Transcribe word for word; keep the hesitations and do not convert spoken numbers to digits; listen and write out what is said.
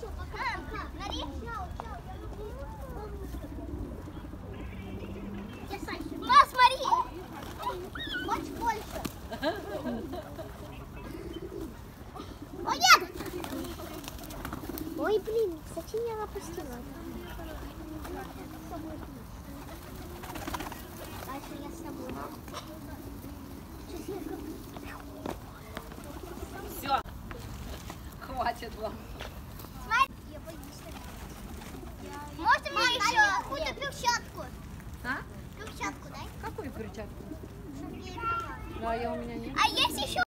На, смотри! Хочешь больше? Ой, нет! Ой, блин, кстати, я опустила. Дальше я с собой. Все, хватит вам. Можно мне еще какую-то перчатку? А? Перчатку дай. Какую перчатку? Чтобы я играла. Ну, а я у меня нет. А есть еще?